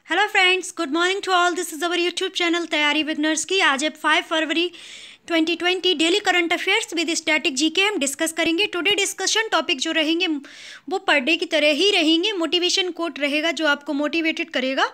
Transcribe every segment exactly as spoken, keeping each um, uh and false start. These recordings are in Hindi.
Hello friends, good morning to all. This is our YouTube channel तैयारी बिगनर्स की। आज अब five February twenty twenty daily current affairs with static GK हम डिस्कस करेंगे। टुडे डिस्कशन टॉपिक जो रहेंगे वो पर डे की तरह ही रहेंगे। मोटिवेशन कोट रहेगा जो आपको मोटिवेटेड करेगा,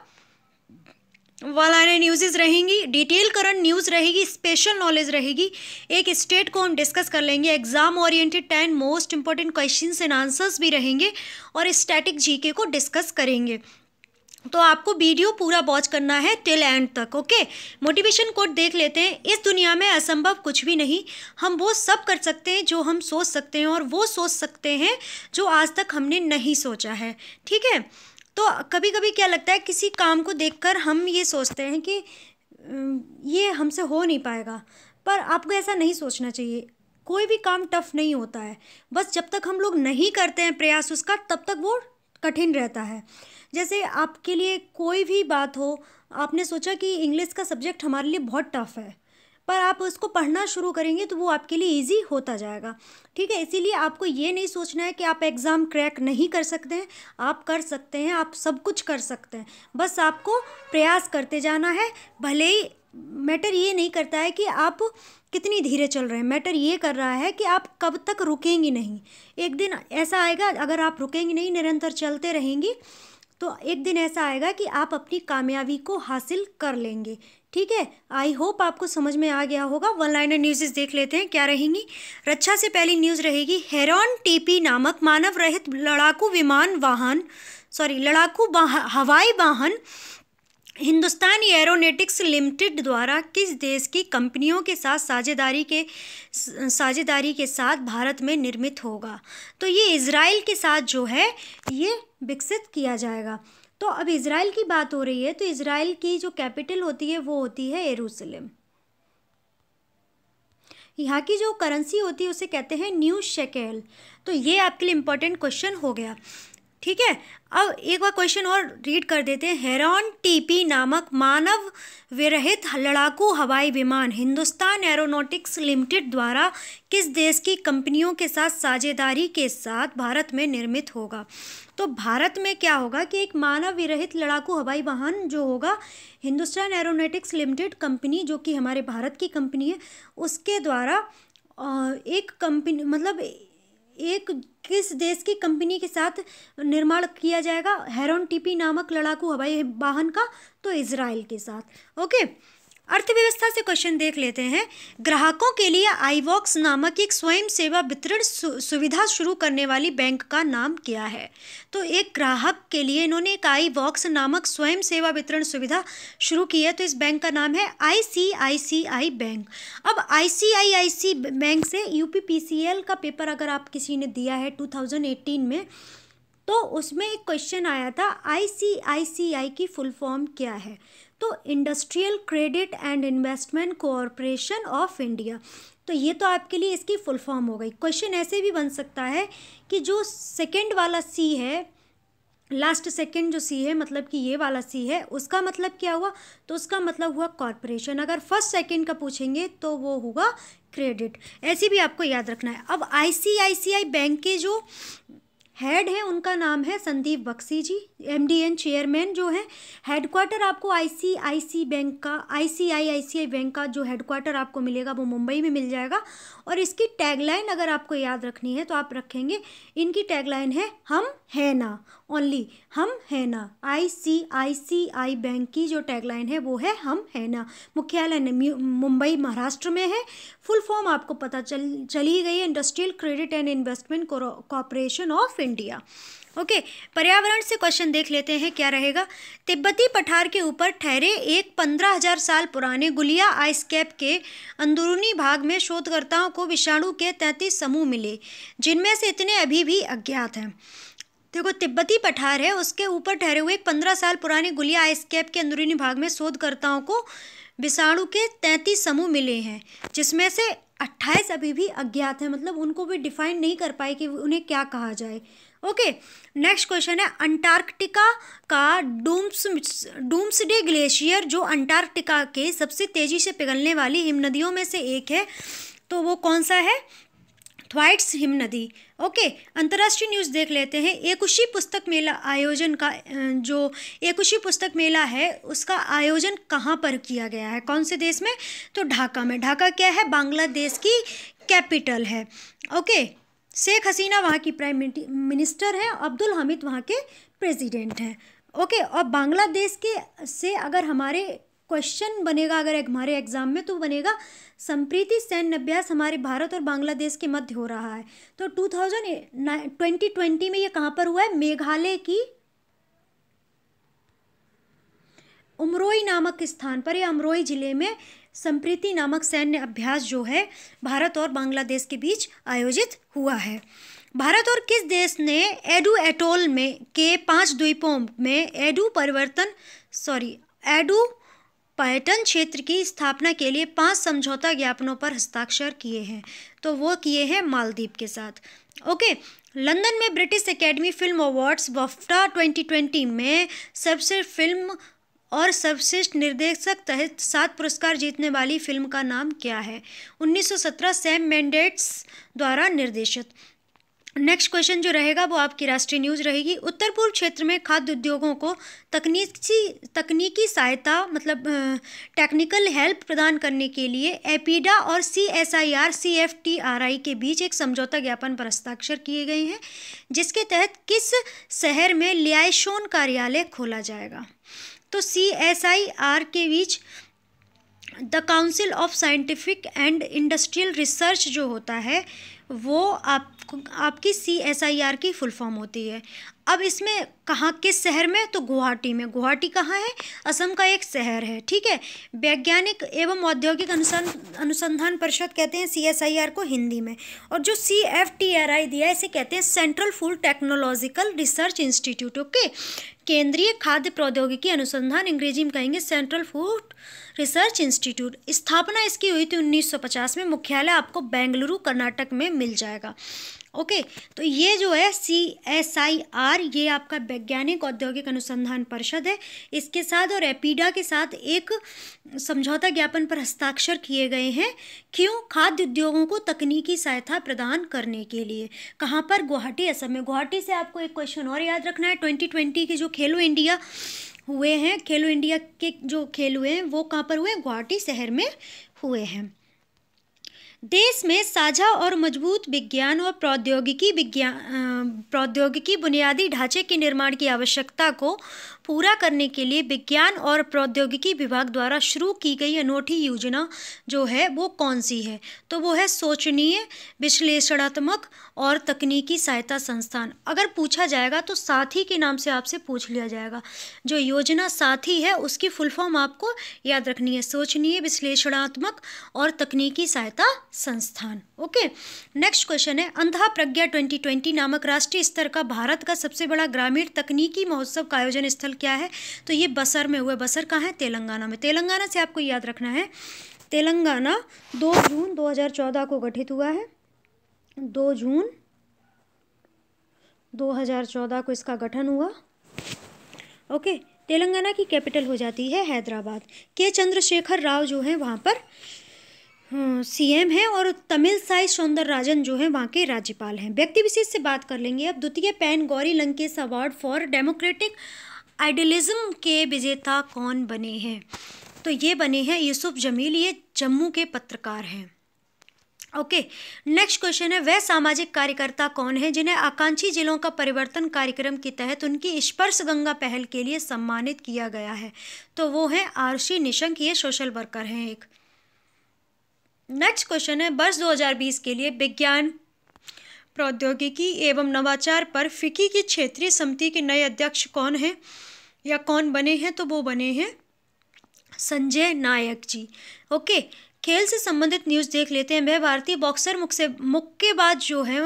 वाला न्यूज़ रहेंगी, डिटेल करंट न्यूज़ रहेगी, स्पेशल नॉलेज रहेगी। एक स्टेट को हम डिस्कस कर लेंगे, exam oriented ten most important questions and answers भी रहेंगे और स्टैटिक जीके को डिस्कस करेंगे। तो आपको वीडियो पूरा वॉच करना है टिल एंड तक। ओके, मोटिवेशन कोट देख लेते हैं। इस दुनिया में असंभव कुछ भी नहीं। हम वो सब कर सकते हैं जो हम सोच सकते हैं, और वो सोच सकते हैं जो आज तक हमने नहीं सोचा है। ठीक है, तो कभी कभी क्या लगता है, किसी काम को देखकर हम ये सोचते हैं कि ये हमसे हो नहीं पाएगा, पर आपको ऐसा नहीं सोचना चाहिए। कोई भी काम टफ नहीं होता है, बस जब तक हम लोग नहीं करते हैं प्रयास उसका, तब तक वो कठिन रहता है। जैसे आपके लिए कोई भी बात हो, आपने सोचा कि इंग्लिश का सब्जेक्ट हमारे लिए बहुत टफ है, पर आप उसको पढ़ना शुरू करेंगे तो वो आपके लिए इजी होता जाएगा। ठीक है, इसीलिए आपको ये नहीं सोचना है कि आप एग्ज़ाम क्रैक नहीं कर सकते हैं। आप कर सकते हैं, आप सब कुछ कर सकते हैं, बस आपको प्रयास करते जाना है। भले ही मैटर ये नहीं करता है कि आप कितनी धीरे चल रहे हैं, मैटर ये कर रहा है कि आप कब तक रुकेंगी नहीं। एक दिन ऐसा आएगा, अगर आप रुकेंगी नहीं, निरंतर चलते रहेंगी, तो एक दिन ऐसा आएगा कि आप अपनी कामयाबी को हासिल कर लेंगे। ठीक है, आई होप आपको समझ में आ गया होगा। वन लाइनर न्यूज़ देख लेते हैं क्या रहेंगी। रक्षा से पहली न्यूज़ रहेगी, हेरॉन टीपी नामक मानव रहित लड़ाकू विमान वाहन सॉरी लड़ाकू हवाई वाहन हिंदुस्तान एरोनॉटिक्स लिमिटेड द्वारा किस देश की कंपनियों के साथ साझेदारी के साझेदारी के साथ भारत में निर्मित होगा। तो ये इजराइल के साथ जो है ये विकसित किया जाएगा। तो अब इजराइल की बात हो रही है, तो इजराइल की जो कैपिटल होती है वो होती है यरूशलेम। यहाँ की जो करेंसी होती है उसे कहते हैं न्यू शेकेल। तो ये आपके लिए इम्पोर्टेंट क्वेश्चन हो गया। ठीक है, अब एक बार क्वेश्चन और रीड कर देते हैं। हेरॉन टीपी नामक मानव विरहित लड़ाकू हवाई विमान हिंदुस्तान एरोनॉटिक्स लिमिटेड द्वारा किस देश की कंपनियों के साथ साझेदारी के साथ भारत में निर्मित होगा। तो भारत में क्या होगा कि एक मानव विरहित लड़ाकू हवाई वाहन जो होगा, हिंदुस्तान एरोनॉटिक्स लिमिटेड कंपनी जो कि हमारे भारत की कंपनी है, उसके द्वारा एक कंपनी मतलब एक किस देश की कंपनी के साथ निर्माण किया जाएगा हेरॉन टीपी नामक लड़ाकू हवाई वाहन का, तो इजराइल के साथ। ओके, अर्थव्यवस्था से क्वेश्चन देख लेते हैं। ग्राहकों के लिए आईवॉक्स नामक एक स्वयं सेवा वितरण सु, सुविधा शुरू करने वाली बैंक का नाम क्या है। तो एक ग्राहक के लिए इन्होंने एक आईवॉक्स नामक स्वयं सेवा वितरण सुविधा शुरू की है, तो इस बैंक का नाम है आईसीआईसीआई बैंक। अब आईसीआईसी बैंक से यूपीपीसीएल का पेपर अगर आप किसी ने दिया है टू थाउजेंड एटीन में, तो उसमें एक क्वेश्चन आया था आईसीआईसीआई की फुल फॉर्म क्या है। तो industrial credit and investment corporation of India. तो ये तो आपके लिए इसकी फुल फॉर्म हो गई। क्वेश्चन ऐसे भी बन सकता है कि जो सेकंड वाला सी है, लास्ट सेकंड जो सी है, मतलब कि ये वाला सी है, उसका मतलब क्या हुआ, तो उसका मतलब हुआ कॉरपोरेशन। अगर फर्स्ट सेकंड का पूछेंगे तो वो होगा क्रेडिट। ऐसे भी आपको याद रखना है। अब आईसीआईसीआई बैंक के जो हेड है उनका नाम है संदीप बख्शी जी, एमडीएन चेयरमैन जो है। हेडक्वार्टर आपको आईसीआईसी बैंक का आईसीआईसीआई बैंक का जो हेडक्वार्टर आपको मिलेगा वो मुंबई में मिल जाएगा। और इसकी टैगलाइन अगर आपको याद रखनी है तो आप रखेंगे, इनकी टैगलाइन है हम है ना, ओनली हम है ना। आईसीआईसीआई बैंक की जो टैगलाइन है वो है हम है ना। मुख्यालय मुंबई महाराष्ट्र में है। फुल फॉर्म आपको पता चल चली गई है, industrial credit and investment corporation of India. Okay, पर्यावरण से क्वेश्चन देख लेते हैं क्या रहेगा। तिब्बती पठार के ऊपर ठहरे एक पंद्रह हजार साल पुराने गुलिया आइस कैप के अंदरूनी भाग में शोधकर्ताओं को विषाणु के तैंतीस समूह मिले, जिनमें से इतने अभी भी अज्ञात हैं। देखो, तिब्बती पठार है, उसके ऊपर ठहरे हुए एक पंद्रह साल पुराने गुलिया आइस कैप के अंदरूनी भाग में शोधकर्ताओं को विषाणु के तैंतीस समूह मिले हैं, जिसमें से अट्ठाईस अभी भी अज्ञात हैं, मतलब उनको भी डिफाइन नहीं कर पाए कि उन्हें क्या कहा जाए। ओके, नेक्स्ट क्वेश्चन है, अंटार्कटिका का डूम्स डूम्सडे ग्लेशियर जो अंटार्कटिका के सबसे तेजी से पिघलने वाली हिमनदियों में से एक है, तो वो कौन सा है। थ्वाइट्स हिम नदी। ओके, अंतर्राष्ट्रीय न्यूज़ देख लेते हैं। एकुशी पुस्तक मेला आयोजन का जो एकुशी पुस्तक मेला है उसका आयोजन कहाँ पर किया गया है, कौन से देश में? तो ढाका में। ढाका क्या है? बांग्लादेश की कैपिटल है। ओके, शेख हसीना वहाँ की प्राइम मिनिस्टर हैं, अब्दुल हमीद वहाँ के प्रेसिडेंट हैं। ओके, और बांग्लादेश के से अगर हमारे क्वेश्चन बनेगा अगर हमारे एग्जाम में तो बनेगा संप्रीति सैन्य अभ्यास हमारे भारत और बांग्लादेश के मध्य हो रहा है। तो टू थाउजेंड ट्वेंटी ट्वेंटी में ये कहाँ पर हुआ है? मेघालय की उमरोई नामक स्थान पर, या अमरोई जिले में संप्रीति नामक सैन्य अभ्यास जो है भारत और बांग्लादेश के बीच आयोजित हुआ है। भारत और किस देश ने एडू एटोल में के पांच द्वीपों में एडू परिवर्तन सॉरी एडू पर्यटन क्षेत्र की स्थापना के लिए पांच समझौता ज्ञापनों पर हस्ताक्षर किए हैं? तो वो किए हैं मालदीव के साथ। ओके, लंदन में British academy film awards BAFTA twenty twenty में सर्वश्रेष्ठ फिल्म और सर्वश्रेष्ठ निर्देशक तहत सात पुरस्कार जीतने वाली फिल्म का नाम क्या है? उन्नीस सौ सत्रह सैम मेंडेस द्वारा निर्देशित। नेक्स्ट क्वेश्चन जो रहेगा वो आपकी राष्ट्रीय न्यूज़ रहेगी। उत्तर पूर्व क्षेत्र में खाद्य उद्योगों को तकनीकी तकनीकी सहायता मतलब टेक्निकल हेल्प प्रदान करने के लिए एपीडा और C S I R C F T R I के बीच एक समझौता ज्ञापन पर हस्ताक्षर किए गए हैं, जिसके तहत किस शहर में लियाओशोन कार्यालय खोला जाएगा? तो सी एस आई आर के बीच the council of scientific and industrial research जो होता है वो आपको आपकी सी एस आई आर की फुल फॉर्म होती है। अब इसमें कहाँ किस शहर में? तो गुवाहाटी में। गुवाहाटी कहाँ है? असम का एक शहर है। ठीक है, वैज्ञानिक एवं औद्योगिक अनुसंधान अनुसंधान परिषद कहते हैं सी एस आई आर को हिंदी में, और जो C F T R I दिया है इसे कहते हैं central food technological research institute. Okay, केंद्रीय खाद्य प्रौद्योगिकी अनुसंधान, अंग्रेजी में कहेंगे सेंट्रल फूड रिसर्च इंस्टीट्यूट। स्थापना इसकी हुई थी उन्नीस सौ पचास में। मुख्यालय आपको बेंगलुरु कर्नाटक में मिल जाएगा। ओके, तो ये जो है सी एस आई आर ये आपका वैज्ञानिक औद्योगिक अनुसंधान परिषद है, इसके साथ और एपीडा के साथ एक समझौता ज्ञापन पर हस्ताक्षर किए गए हैं। क्यों? खाद्य उद्योगों को तकनीकी सहायता प्रदान करने के लिए। कहाँ पर? गुवाहाटी, असम में। गुवाहाटी से आपको एक क्वेश्चन और याद रखना है, ट्वेंटी ट्वेंटी के जो खेलो इंडिया हुए हैं, खेलो इंडिया के जो खेल हुए हैं वो कहाँ पर हुए? गुवाहाटी शहर में हुए हैं। देश में साझा और मजबूत विज्ञान और प्रौद्योगिकी विज्ञान प्रौद्योगिकी बुनियादी ढांचे के निर्माण की आवश्यकता को पूरा करने के लिए विज्ञान और प्रौद्योगिकी विभाग द्वारा शुरू की गई अनूठी योजना जो है वो कौन सी है? तो वो है सोचनीय, विश्लेषणात्मक और तकनीकी सहायता संस्थान। अगर पूछा जाएगा तो साथी के नाम से आपसे पूछ लिया जाएगा। जो योजना साथी है उसकी फुल फॉर्म आपको याद रखनी है, सोचनीय, विश्लेषणात्मक और तकनीकी सहायता संस्थान। ओके, नेक्स्ट क्वेश्चन है, अंधा प्रज्ञा ट्वेंटी ट्वेंटी नामक राष्ट्रीय स्तर का भारत का सबसे बड़ा ग्रामीण तकनीकी महोत्सव का आयोजन स्थल क्या है? तो ये बसर में हुआ। बसर कहाँ है? तेलंगाना में। तेलंगाना से आपको याद रखना है, तेलंगाना दो जून दो हज़ार चौदह को गठित हुआ है। दो जून दो हज़ार चौदह को इसका गठन हुआ। ओके, तेलंगाना की कैपिटल हो जाती है हैदराबाद। के चंद्रशेखर राव जो है वहाँ पर सीएम हैं और तमिल साई सौंदरराजन जो है वहाँ के राज्यपाल हैं। व्यक्ति विशेष से बात कर लेंगे अब। द्वितीय PEN Gauri Lankesh award for democratic idealism के विजेता कौन बने हैं? तो ये बने हैं यूसुफ जमील, ये जम्मू के पत्रकार हैं। ओके, नेक्स्ट क्वेश्चन है, वह सामाजिक कार्यकर्ता कौन है जिन्हें आकांक्षी जिलों का परिवर्तन कार्यक्रम के तहत उनकी स्पर्श गंगा पहल के लिए सम्मानित किया गया है? तो वो है आरुषि निशंक, ये सोशल वर्कर हैं एक। नेक्स्ट क्वेश्चन है, वर्ष दो हज़ार बीस के लिए विज्ञान प्रौद्योगिकी एवं नवाचार पर फिकी की क्षेत्रीय समिति के नए अध्यक्ष कौन हैं या कौन बने हैं? तो वो बने हैं संजय नायक जी। ओके, खेल से संबंधित न्यूज़ देख लेते हैं। वह भारतीय बॉक्सर मुक्के मुक्केबाज जो हैं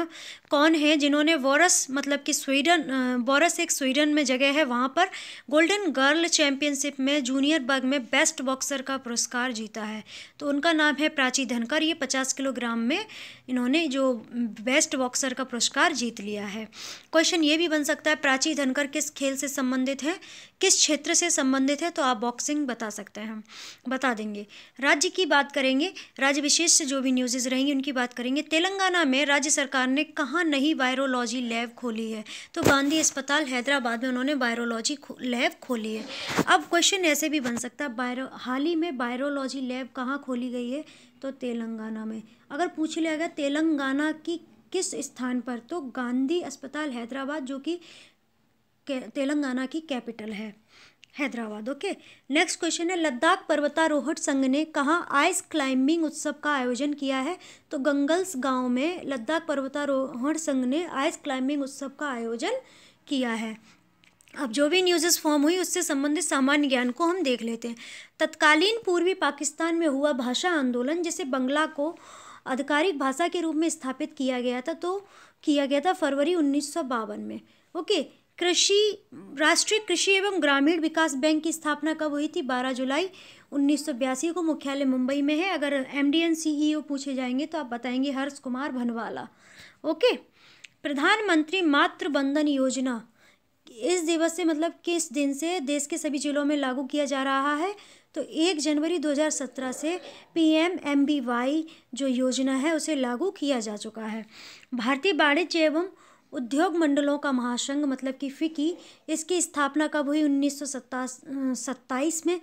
कौन है जिन्होंने वॉरस मतलब कि स्वीडन, वॉरस एक स्वीडन में जगह है, वहाँ पर गोल्डन गर्ल चैंपियनशिप में जूनियर वर्ग में बेस्ट बॉक्सर का पुरस्कार जीता है। तो उनका नाम है प्राची धनकर। ये पचास किलोग्राम में इन्होंने जो बेस्ट बॉक्सर का पुरस्कार जीत लिया है। क्वेश्चन ये भी बन सकता है प्राची धनकर किस खेल से संबंधित है, किस क्षेत्र से संबंधित है, तो आप बॉक्सिंग बता सकते हैं, हम बता देंगे। राज्य की बात करेंगे, राज्य विशेष से जो भी न्यूज़ रहेंगी उनकी बात करेंगे। तेलंगाना में राज्य सरकार ने कहाँ नई वायरोलॉजी लैब खोली है, तो गांधी अस्पताल हैदराबाद में उन्होंने वायरोलॉजी लैब खोली है। अब क्वेश्चन ऐसे भी बन सकता है, वायरो हाल ही में वायरोलॉजी लैब कहाँ खोली गई है, तो तेलंगाना में। अगर पूछ लिया गया तेलंगाना की किस स्थान पर, तो गांधी अस्पताल हैदराबाद, जो कि तेलंगाना की कैपिटल है हैदराबाद। ओके, नेक्स्ट क्वेश्चन है लद्दाख पर्वतारोहण संघ ने कहाँ आइस क्लाइंबिंग उत्सव का आयोजन किया है, तो गंगल्स गांव में लद्दाख पर्वतारोहण संघ ने आइस क्लाइंबिंग उत्सव का आयोजन किया है। अब जो भी न्यूज़ फॉर्म हुई उससे संबंधित सामान्य ज्ञान को हम देख लेते हैं। तत्कालीन पूर्वी पाकिस्तान में हुआ भाषा आंदोलन, जिसे बंगला को आधिकारिक भाषा के रूप में स्थापित किया गया था, तो किया गया था फरवरी उन्नीस सौ बावन में। ओके, कृषि राष्ट्रीय कृषि एवं ग्रामीण विकास बैंक की स्थापना कब हुई थी, बारह जुलाई उन्नीस सौ बयासी को। मुख्यालय मुंबई में है। अगर एमडीएन सीईओ पूछे जाएंगे तो आप बताएंगे हर्ष कुमार भनवाला। ओके, प्रधानमंत्री मातृ बंधन योजना इस दिवस से मतलब किस दिन से देश के सभी जिलों में लागू किया जा रहा है, तो एक जनवरी दो हज़ार सत्रह से पीएमएमबीवाई जो योजना है उसे लागू किया जा चुका है। भारतीय वाणिज्य एवं उद्योग मंडलों का महासंघ मतलब कि फिकी, इसकी स्थापना कब हुई, उन्नीस सौ सत्ताईस में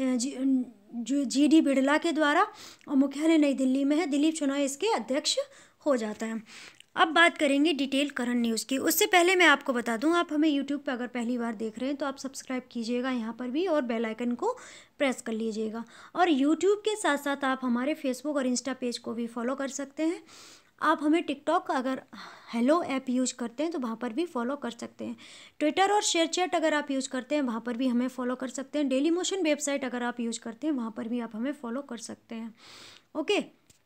जी डी बिड़ला के द्वारा, और मुख्यालय नई दिल्ली में है। दिलीप चौनाई इसके अध्यक्ष हो जाता है। अब बात करेंगे डिटेल करंट न्यूज़ की। उससे पहले मैं आपको बता दूं, आप हमें यूट्यूब पर अगर पहली बार देख रहे हैं तो आप सब्सक्राइब कीजिएगा यहाँ पर भी, और बेल आइकन को प्रेस कर लीजिएगा। और यूट्यूब के साथ साथ आप हमारे फेसबुक और इंस्टा पेज को भी फॉलो कर सकते हैं। आप हमें टिकटॉक अगर हेलो ऐप यूज़ करते हैं तो वहाँ पर भी फॉलो कर सकते हैं। ट्विटर और शेयर चैट अगर आप यूज़ करते हैं वहाँ पर भी हमें फॉलो कर सकते हैं। डेली मोशन वेबसाइट अगर आप यूज़ करते हैं वहाँ पर भी आप हमें फॉलो कर सकते हैं। ओके,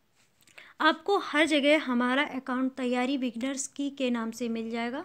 आपको हर जगह हमारा अकाउंट तैयारी बिगनर्स की के नाम से मिल जाएगा।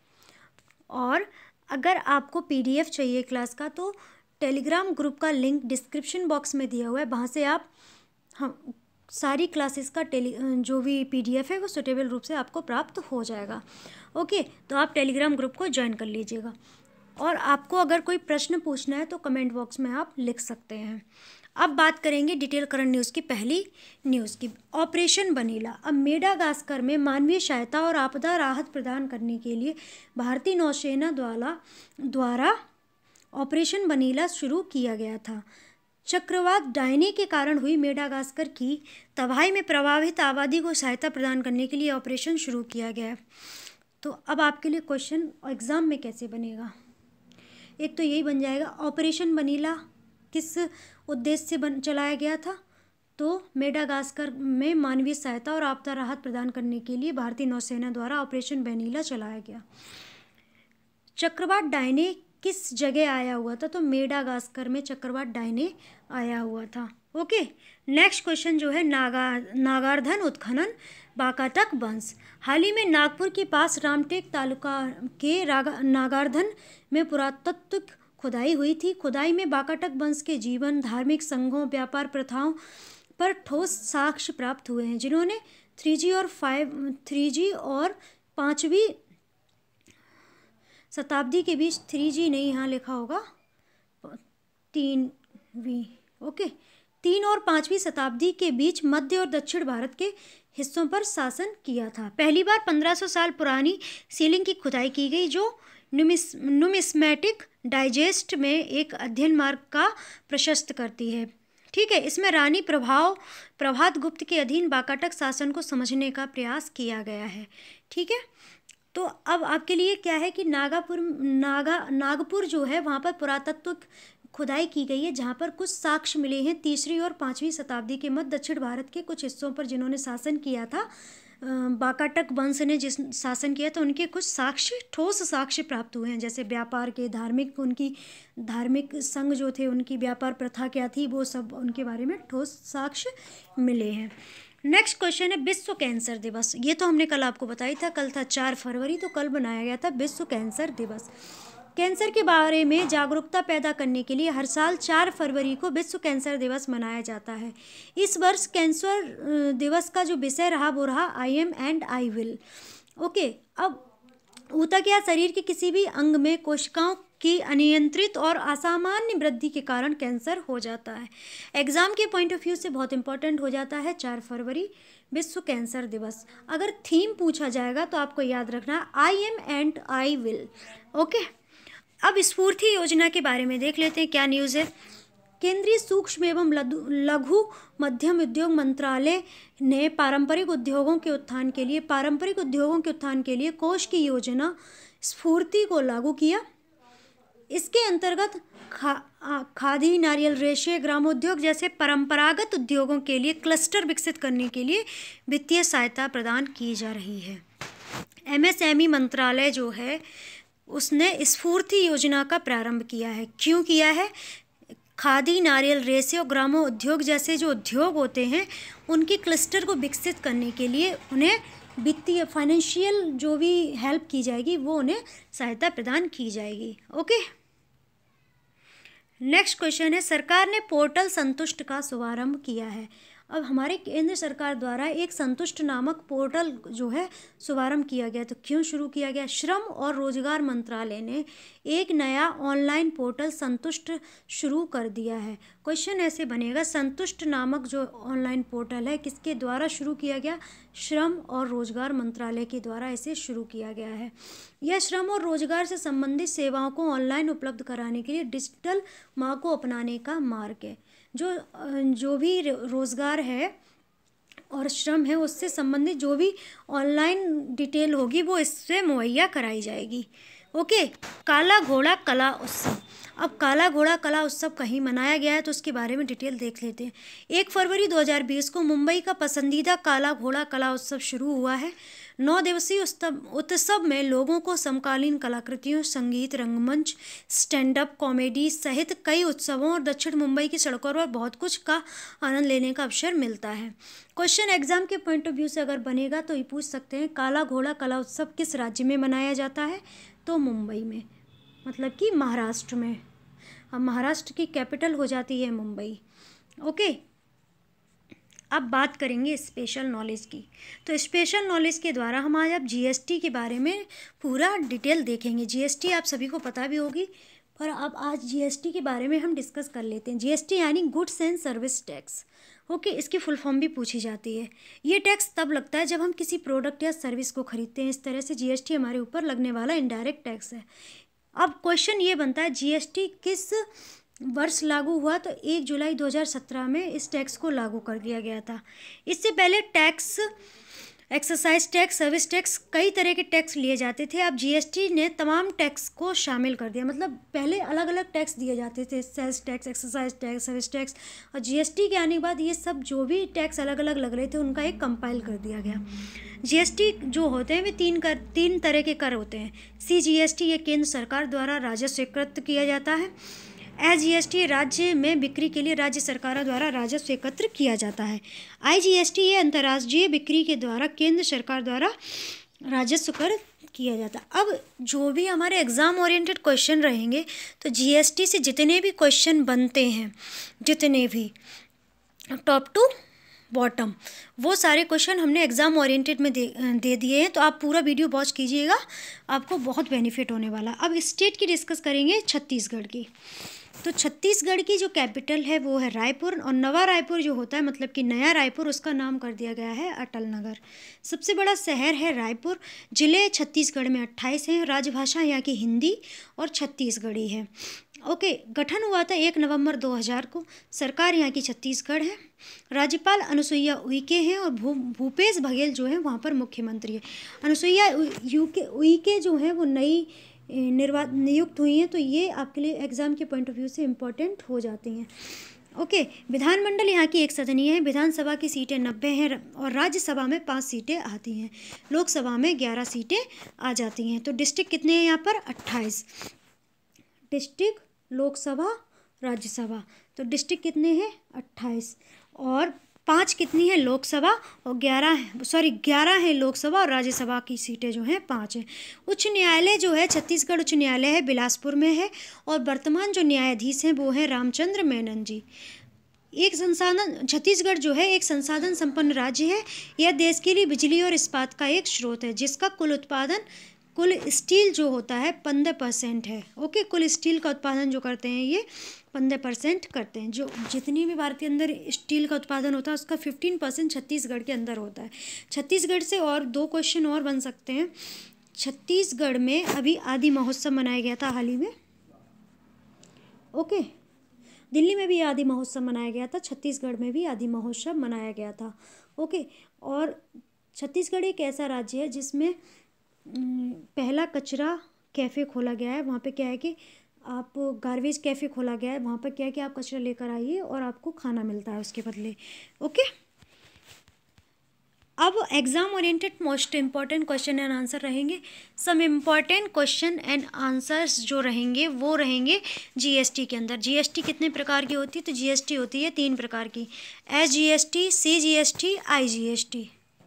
और अगर आपको पीडीएफ चाहिए क्लास का, तो टेलीग्राम ग्रुप का लिंक डिस्क्रिप्शन बॉक्स में दिया हुआ है, वहाँ से आप हम सारी क्लासेस का टेली जो भी पीडीएफ है वो सुटेबल रूप से आपको प्राप्त हो जाएगा। ओके, तो आप टेलीग्राम ग्रुप को ज्वाइन कर लीजिएगा। और आपको अगर कोई प्रश्न पूछना है तो कमेंट बॉक्स में आप लिख सकते हैं। अब बात करेंगे डिटेल करंट न्यूज़ की पहली न्यूज़ की। Operation Vanilla. अब मेडागास्कर में मानवीय सहायता और आपदा राहत प्रदान करने के लिए भारतीय नौसेना द्वारा द्वारा ऑपरेशन बनीला शुरू किया गया था। चक्रवात डायने के कारण हुई मेडागास्कर की तबाही में प्रभावित आबादी को सहायता प्रदान करने के लिए ऑपरेशन शुरू किया गया। तो अब आपके लिए क्वेश्चन एग्ज़ाम में कैसे बनेगा, एक तो यही बन जाएगा ऑपरेशन बनीला किस उद्देश्य से बन चलाया गया था, तो मेडागास्कर में मानवीय सहायता और आपदा राहत प्रदान करने के लिए भारतीय नौसेना द्वारा ऑपरेशन बनीला चलाया गया। चक्रवात डायने किस जगह आया हुआ था, तो मेडागास्कर में चक्रवात डायने आया हुआ था। ओके, नेक्स्ट क्वेश्चन जो है नागा नागार्धन उत्खनन बाकाटक वंश। हाल ही में नागपुर के पास रामटेक तालुका के नागार्धन में पुरातत्व खुदाई हुई थी। खुदाई में बाकाटक वंश के जीवन, धार्मिक संघों, व्यापार प्रथाओं पर ठोस साक्ष्य प्राप्त हुए हैं, जिन्होंने थ्री जी और फाइव थ्री जी और पाँचवीं शताब्दी के बीच, थ्री जी नहीं यहाँ लिखा होगा, तीनवीं ओके तीन और पाँचवीं शताब्दी के बीच मध्य और दक्षिण भारत के हिस्सों पर शासन किया था। पहली बार पंद्रह सौ साल पुरानी सीलिंग की खुदाई की गई, जो नुमिस नुमिस्मेटिक डाइजेस्ट में एक अध्ययन मार्ग का प्रशस्त करती है। ठीक है, इसमें रानी प्रभाव प्रभात गुप्त के अधीन बाकाटक शासन को समझने का प्रयास किया गया है। ठीक है, तो अब आपके लिए क्या है कि नागापुर नागा नागपुर जो है वहाँ पर पुरातत्व खुदाई की गई है, जहाँ पर कुछ साक्ष्य मिले हैं तीसरी और पाँचवीं शताब्दी के मध्य दक्षिण भारत के कुछ हिस्सों पर जिन्होंने शासन किया था, बाकाटक वंश ने जिस शासन किया था, उनके कुछ साक्ष्य ठोस साक्ष्य प्राप्त हुए हैं, जैसे व्यापार के, धार्मिक उनकी धार्मिक संघ जो थे उनकी व्यापार प्रथा क्या थी, वो सब उनके बारे में ठोस साक्ष्य मिले हैं। नेक्स्ट क्वेश्चन है विश्व कैंसर दिवस। ये तो हमने कल आपको बताया था, कल था चार फरवरी, तो कल बनाया गया था विश्व कैंसर दिवस। कैंसर के बारे में जागरूकता पैदा करने के लिए हर साल चार फरवरी को विश्व कैंसर दिवस मनाया जाता है। इस वर्ष कैंसर दिवस का जो विषय रहा वो रहा I am and I will. Okay, अब होता क्या, शरीर के किसी भी अंग में कोशिकाओं की अनियंत्रित और असामान्य वृद्धि के कारण कैंसर हो जाता है। एग्जाम के पॉइंट ऑफ व्यू से बहुत इंपॉर्टेंट हो जाता है चार फरवरी विश्व कैंसर दिवस। अगर थीम पूछा जाएगा तो आपको याद रखना I am and I will. Okay, अब स्फूर्ति योजना के बारे में देख लेते हैं क्या न्यूज़ है। केंद्रीय सूक्ष्म एवं लघु मध्यम उद्योग मंत्रालय ने पारंपरिक उद्योगों के उत्थान के लिए पारंपरिक उद्योगों के उत्थान के लिए कोष की योजना स्फूर्ति को लागू किया। इसके अंतर्गत खा खादी, नारियल रेशे, ग्रामोद्योग जैसे परंपरागत उद्योगों के लिए क्लस्टर विकसित करने के लिए वित्तीय सहायता प्रदान की जा रही है। एम एस एम ई मंत्रालय जो है उसने स्फूर्ति योजना का प्रारंभ किया है। क्यों किया है? खादी, नारियल रेशे और ग्रामो उद्योग जैसे जो उद्योग होते हैं उनकी क्लस्टर को विकसित करने के लिए उन्हें वित्तीय फाइनेंशियल जो भी हेल्प की जाएगी वो उन्हें सहायता प्रदान की जाएगी। ओके, नेक्स्ट क्वेश्चन है सरकार ने पोर्टल संतुष्ट का शुभारंभ किया है। अब हमारे केंद्र सरकार द्वारा एक संतुष्ट नामक पोर्टल जो है शुभारंभ किया गया। तो क्यों शुरू किया गया? श्रम और रोजगार मंत्रालय ने एक नया ऑनलाइन पोर्टल संतुष्ट शुरू कर दिया है। क्वेश्चन ऐसे बनेगा, संतुष्ट नामक जो ऑनलाइन पोर्टल है किसके द्वारा शुरू किया गया? श्रम और रोजगार मंत्रालय के द्वारा इसे शुरू किया गया है। यह श्रम और रोजगार से संबंधित सेवाओं को ऑनलाइन उपलब्ध कराने के लिए डिजिटल मार्ग को अपनाने का मार्ग है। जो जो भी रोज़गार है और श्रम है उससे संबंधित जो भी ऑनलाइन डिटेल होगी वो इससे मुहैया कराई जाएगी। ओके, काला घोड़ा कला उत्सव। अब काला घोड़ा कला उत्सव कहीं मनाया गया है तो उसके बारे में डिटेल देख लेते हैं। एक फरवरी दो हज़ार बीस को मुंबई का पसंदीदा काला घोड़ा कला उत्सव शुरू हुआ है। नौ दिवसीय उत्सव में लोगों को समकालीन कलाकृतियों, संगीत, रंगमंच, स्टैंड अप कॉमेडी सहित कई उत्सवों और दक्षिण मुंबई की सड़कों पर बहुत कुछ का आनंद लेने का अवसर मिलता है। क्वेश्चन एग्जाम के पॉइंट ऑफ व्यू से अगर बनेगा तो ये पूछ सकते हैं काला घोड़ा कला उत्सव किस राज्य में मनाया जाता है? तो मुंबई में, मतलब कि महाराष्ट्र में। अब महाराष्ट्र की कैपिटल हो जाती है मुंबई। ओके, अब बात करेंगे स्पेशल नॉलेज की। तो स्पेशल नॉलेज के द्वारा हम आज अब जीएसटी के बारे में पूरा डिटेल देखेंगे। जीएसटी आप सभी को पता भी होगी, पर अब आज जीएसटी के बारे में हम डिस्कस कर लेते हैं। जीएसटी यानी goods and service tax. Okay, इसकी फुल फॉर्म भी पूछी जाती है। ये टैक्स तब लगता है जब हम किसी प्रोडक्ट या सर्विस को खरीदते हैं। इस तरह से जीएसटी हमारे ऊपर लगने वाला इनडायरेक्ट टैक्स है। अब क्वेश्चन ये बनता है जीएसटी किस वर्ष लागू हुआ? तो एक जुलाई दो हज़ार सत्रह में इस टैक्स को लागू कर दिया गया था। इससे पहले tax, excise tax, service tax, कई तरह के टैक्स लिए जाते थे। अब जीएसटी ने तमाम टैक्स को शामिल कर दिया। मतलब पहले अलग अलग टैक्स दिए जाते थे, sales tax, excise tax, service tax, और जीएसटी के आने के बाद ये सब जो भी टैक्स अलग अलग लग रहे थे उनका एक कंपाइल कर दिया गया। जीएसटी जो होते हैं वे तीन कर तीन तरह के कर होते हैं। सी जीएसटी ये केंद्र सरकार द्वारा राजस्व एकत्र किया जाता है। एस जीएसटी राज्य में बिक्री के लिए राज्य सरकारों द्वारा राजस्व एकत्र किया जाता है। आई जीएसटी ये अंतर्राष्ट्रीय बिक्री के द्वारा केंद्र सरकार द्वारा राजस्व कर किया जाता है। अब जो भी हमारे एग्ज़ाम ओरिएंटेड क्वेश्चन रहेंगे तो जीएसटी से जितने भी क्वेश्चन बनते हैं, जितने भी टॉप टू बॉटम, वो सारे क्वेश्चन हमने एग्ज़ाम ओरिएंटेड में दे दे दिए हैं। तो आप पूरा वीडियो वॉच कीजिएगा, आपको बहुत बेनिफिट होने वाला। अब स्टेट की डिस्कस करेंगे, छत्तीसगढ़ की। तो छत्तीसगढ़ की जो कैपिटल है वो है रायपुर, और नवा रायपुर जो होता है मतलब कि नया रायपुर, उसका नाम कर दिया गया है अटल नगर। सबसे बड़ा शहर है रायपुर। ज़िले छत्तीसगढ़ में अट्ठाईस हैं। राजभाषा यहाँ की हिंदी और छत्तीसगढ़ी है। ओके, गठन हुआ था एक नवंबर दो हज़ार को। सरकार यहाँ की छत्तीसगढ़ है। राज्यपाल अनुसुईया उइके हैं और भू भूपेश बघेल जो है वहाँ पर मुख्यमंत्री है। अनुसुईया उइके उइके जो है वो नई निर्वा नियुक्त हुई हैं, तो ये आपके लिए एग्ज़ाम के पॉइंट ऑफ व्यू से इम्पोर्टेंट हो जाती हैं। ओके, विधानमंडल यहाँ की एक सदनीय है। विधानसभा की सीटें नब्बे हैं और राज्यसभा में पाँच सीटें आती हैं। लोकसभा में ग्यारह सीटें आ जाती हैं। तो डिस्ट्रिक्ट कितने हैं यहाँ पर? अट्ठाईस डिस्ट्रिक्ट, लोकसभा, राज्यसभा। तो डिस्ट्रिक्ट कितने हैं? अट्ठाईस। और पाँच कितनी है लोकसभा और ग्यारह सॉरी ग्यारह है लोकसभा और राज्यसभा की सीटें जो हैं पाँच हैं। उच्च न्यायालय जो है छत्तीसगढ़ उच्च न्यायालय है बिलासपुर में है और वर्तमान जो न्यायाधीश हैं वो हैं रामचंद्र मेनन जी। एक संसाधन छत्तीसगढ़ जो है एक संसाधन संपन्न राज्य है। यह देश के लिए बिजली और इस्पात का एक स्रोत है जिसका कुल उत्पादन कुल स्टील जो होता है पंद्रह परसेंट है। ओके, कुल स्टील का उत्पादन जो करते हैं ये पंद्रह परसेंट करते हैं। जो जितनी भी भारत के अंदर स्टील का उत्पादन होता है उसका फिफ्टीन परसेंट छत्तीसगढ़ के अंदर होता है। छत्तीसगढ़ से और दो क्वेश्चन और बन सकते हैं। छत्तीसगढ़ में अभी आदि महोत्सव मनाया गया था हाल ही में। ओके, दिल्ली में भी आदि महोत्सव मनाया गया था, छत्तीसगढ़ में भी आदि महोत्सव मनाया गया था। ओके, और छत्तीसगढ़ एक ऐसा राज्य है जिसमें पहला कचरा कैफ़े खोला गया है। वहाँ पे क्या है कि आप गार्बेज कैफ़े खोला गया है। वहाँ पर क्या है कि आप कचरा लेकर आइए और आपको खाना मिलता है उसके बदले। ओके, अब exam oriented most important question and answer रहेंगे। Some important question and answers जो रहेंगे वो रहेंगे जीएसटी के अंदर। जीएसटी कितने प्रकार की होती है? तो जीएसटी होती है तीन प्रकार की, S GST, C GST, I GST.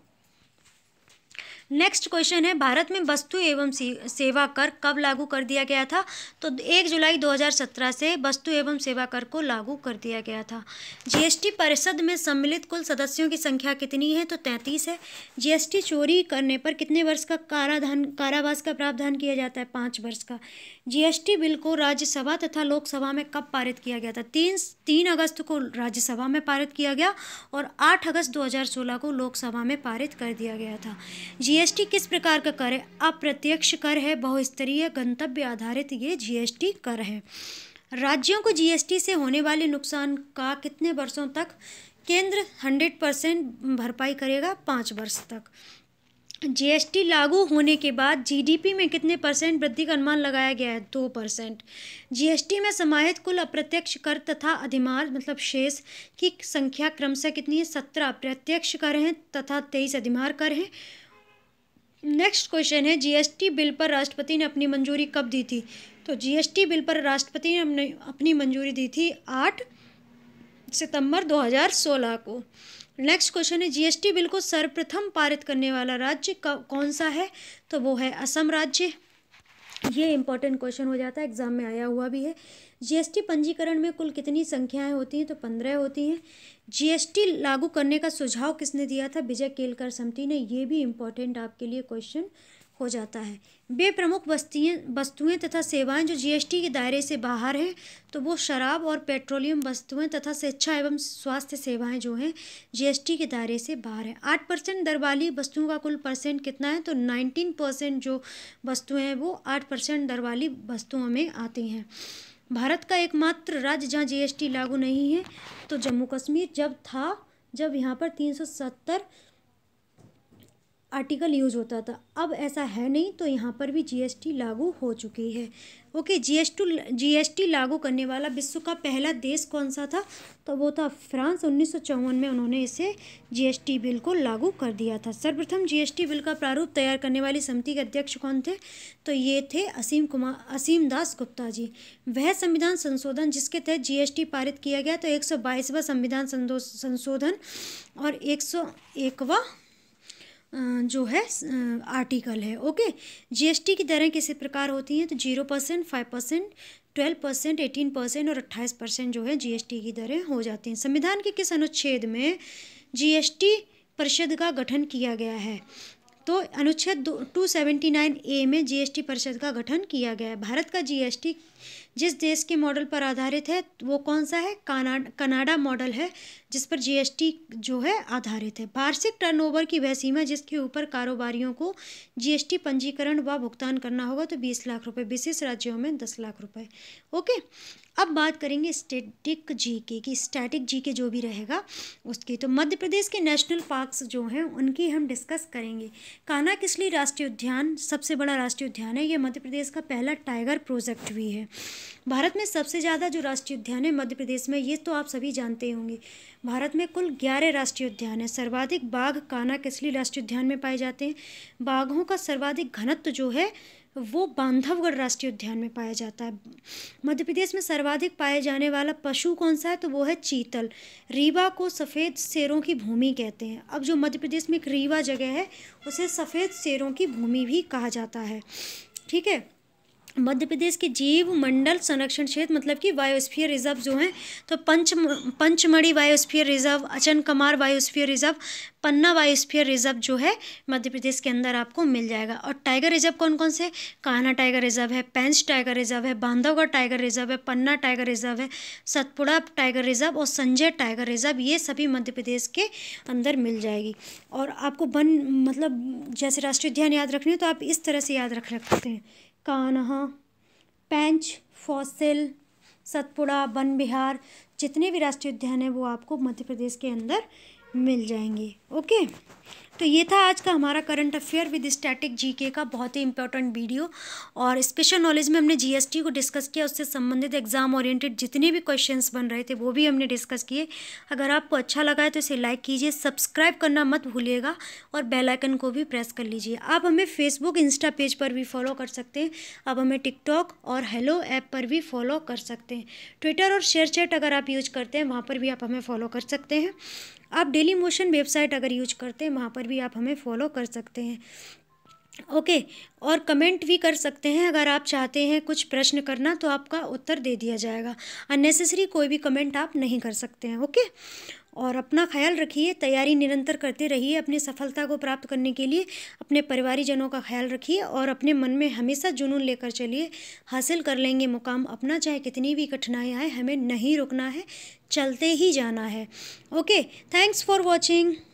Next question है, भारत में वस्तु एवं सेवा कर कब लागू कर दिया गया था? तो एक जुलाई दो हज़ार सत्रह से वस्तु एवं सेवा कर को लागू कर दिया गया था। जीएसटी परिषद में सम्मिलित कुल सदस्यों की संख्या कितनी है? तो तैंतीस है। जीएसटी चोरी करने पर कितने वर्ष का काराधान कारावास का प्रावधान किया जाता है? पाँच वर्ष का। जीएसटी बिल को राज्यसभा तथा लोकसभा में कब पारित किया गया था? तीन तीन अगस्त को राज्यसभा में पारित किया गया और आठ अगस्त दो हज़ार सोलह को लोकसभा में पारित कर दिया गया था। जीएसटी किस प्रकार का कर है? अप्रत्यक्ष कर है, बहुस्तरीय गंतव्य आधारित ये जीएसटी कर है। राज्यों को जीएसटी से होने वाले नुकसान का कितने वर्षों तक केंद्र हंड्रेड परसेंट भरपाई करेगा? पाँच वर्ष तक। जीएसटी लागू होने के बाद जीडीपी में कितने परसेंट वृद्धि का अनुमान लगाया गया है? दो परसेंट। जीएसटी में समाहित कुल अप्रत्यक्ष कर तथा अधिमार मतलब शेष की संख्या क्रमशः कितनी है? सत्रह अप्रत्यक्ष कर हैं तथा तेईस अधिमार कर हैं। नेक्स्ट क्वेश्चन है, जीएसटी बिल पर राष्ट्रपति ने अपनी मंजूरी कब दी थी? तो जीएसटी बिल पर राष्ट्रपति ने अपनी मंजूरी दी थी आठ सितंबर दो हज़ार सोलह को। नेक्स्ट क्वेश्चन है, जीएसटी बिल को सर्वप्रथम पारित करने वाला राज्य कौन सा है? तो वो है असम राज्य। ये इंपॉर्टेंट क्वेश्चन हो जाता है, एग्जाम में आया हुआ भी है। जीएसटी पंजीकरण में कुल कितनी संख्याएं होती हैं? तो पंद्रह होती हैं। जीएसटी लागू करने का सुझाव किसने दिया था? विजय केलकर समिति ने। ये भी इम्पोर्टेंट आपके लिए क्वेश्चन हो जाता है। वे प्रमुख वस्तुएं वस्तुएं तथा सेवाएं जो जीएसटी के दायरे से बाहर हैं तो वो शराब और पेट्रोलियम वस्तुएं तथा शिक्षा एवं स्वास्थ्य सेवाएं जो हैं जीएसटी के दायरे से बाहर हैं। आठ परसेंट दर वाली वस्तुओं का कुल परसेंट कितना है? तो नाइनटीन परसेंट जो वस्तुएं हैं वो आठ परसेंट दर वाली वस्तुओं में आती हैं। भारत का एकमात्र राज्य जहाँ जीएसटी लागू नहीं है तो जम्मू कश्मीर जब था जब यहाँ पर तीन सौ सत्तर आर्टिकल यूज होता था। अब ऐसा है नहीं तो यहाँ पर भी जीएसटी लागू हो चुकी है। ओके, जीएसटी जीएसटी लागू करने वाला विश्व का पहला देश कौन सा था? तो वो था फ्रांस। उन्नीस सौ चौवन में उन्होंने इसे जीएसटी बिल को लागू कर दिया था। सर्वप्रथम जीएसटी बिल का प्रारूप तैयार करने वाली समिति के अध्यक्ष कौन थे? तो ये थे असीम कुमार असीम दास गुप्ता जी। वह संविधान संशोधन जिसके तहत जीएसटी पारित किया गया तो एक सौ बाईसवां संविधान संशोधन और एक सौ एकवां जो है आर्टिकल है। ओके, जीएसटी की दरें किसी प्रकार होती हैं? तो zero percent, five percent, twelve percent, eighteen percent और अट्ठाईस परसेंट जो है जीएसटी की दरें हो जाती हैं। संविधान के किस अनुच्छेद में जीएसटी परिषद का गठन किया गया है? तो अनुच्छेद टू सेवेंटी नाइन ए में जीएसटी परिषद का गठन किया गया है। भारत का जीएसटी जिस देश के मॉडल पर आधारित है वो कौन सा है? कनाडा कनाडा मॉडल है जिस पर जीएसटी जो है आधारित है। वार्षिक टर्नओवर की वह सीमा जिसके ऊपर कारोबारियों को जीएसटी पंजीकरण व भुगतान करना होगा तो बीस लाख रुपए, विशेष राज्यों में दस लाख रुपए। ओके, अब बात करेंगे स्टैटिक जीके की। स्टैटिक जीके जो भी रहेगा उसकी, तो मध्य प्रदेश के नेशनल पार्क्स जो हैं उनकी हम डिस्कस करेंगे। कान्हा किसली राष्ट्रीय उद्यान सबसे बड़ा राष्ट्रीय उद्यान है। ये मध्य प्रदेश का पहला टाइगर प्रोजेक्ट भी है। भारत में सबसे ज़्यादा जो राष्ट्रीय उद्यान है मध्य प्रदेश में, ये तो आप सभी जानते होंगे। भारत में कुल ग्यारह राष्ट्रीय उद्यान है। सर्वाधिक बाघ कान्हा किसली राष्ट्रीय उद्यान में पाए जाते हैं। बाघों का सर्वाधिक घनत्व जो है वो बांधवगढ़ राष्ट्रीय उद्यान में पाया जाता है। मध्य प्रदेश में सर्वाधिक पाए जाने वाला पशु कौन सा है, तो वो है चीतल। रीवा को सफ़ेद शेरों की भूमि कहते हैं। अब जो मध्य प्रदेश में एक रीवा जगह है उसे सफ़ेद शेरों की भूमि भी कहा जाता है। ठीक है। मध्य प्रदेश के जीव मंडल संरक्षण क्षेत्र मतलब कि बायोस्फीयर रिजर्व जो हैं, तो Panch Pachmarhi biosphere reserve, Achanakmar biosphere reserve, Panna biosphere reserve जो है मध्य प्रदेश के अंदर आपको मिल जाएगा। और टाइगर रिजर्व कौन कौन से, कान्हा टाइगर रिजर्व है, पेंच टाइगर रिजर्व है, बांधवगढ़ टाइगर रिजर्व है, पन्ना टाइगर रिजर्व है, सतपुड़ा टाइगर रिजर्व और संजय टाइगर रिजर्व, ये सभी मध्य प्रदेश के अंदर मिल जाएगी। और आपको वन मतलब जैसे राष्ट्रीय उद्यान याद रखने तो आप इस तरह से याद रख सकते हैं, कान्हा, पेंच, फॉसिल, सतपुड़ा, वन विहार, जितने भी राष्ट्रीय उद्यान हैं वो आपको मध्य प्रदेश के अंदर मिल जाएंगे। ओके, तो ये था आज का हमारा current affair with static GK का बहुत ही इंपॉर्टेंट वीडियो। और स्पेशल नॉलेज में हमने जीएसटी को डिस्कस किया, उससे संबंधित एग्जाम ओरिएंटेड जितने भी क्वेश्चंस बन रहे थे वो भी हमने डिस्कस किए। अगर आपको अच्छा लगा है तो इसे लाइक कीजिए, सब्सक्राइब करना मत भूलिएगा और बेल आइकन को भी प्रेस कर लीजिए। आप हमें फेसबुक, इंस्टा पेज पर भी फॉलो कर सकते हैं। आप हमें टिकटॉक और हेलो ऐप पर भी फॉलो कर सकते हैं। ट्विटर और शेयर चैट अगर आप यूज करते हैं वहाँ पर भी आप हमें फॉलो कर सकते हैं। आप डेली मोशन वेबसाइट अगर यूज करते हैं वहाँ पर भी आप हमें फॉलो कर सकते हैं। ओके, और कमेंट भी कर सकते हैं। अगर आप चाहते हैं कुछ प्रश्न करना तो आपका उत्तर दे दिया जाएगा। अननेसेसरी कोई भी कमेंट आप नहीं कर सकते हैं। ओके, और अपना ख्याल रखिए, तैयारी निरंतर करते रहिए अपनी सफलता को प्राप्त करने के लिए। अपने परिवारीजनों का ख्याल रखिए और अपने मन में हमेशा जुनून लेकर चलिए। हासिल कर लेंगे मुकाम अपना, चाहे कितनी भी कठिनाई आए, हमें नहीं रुकना है, चलते ही जाना है। Okay, thanks for watching.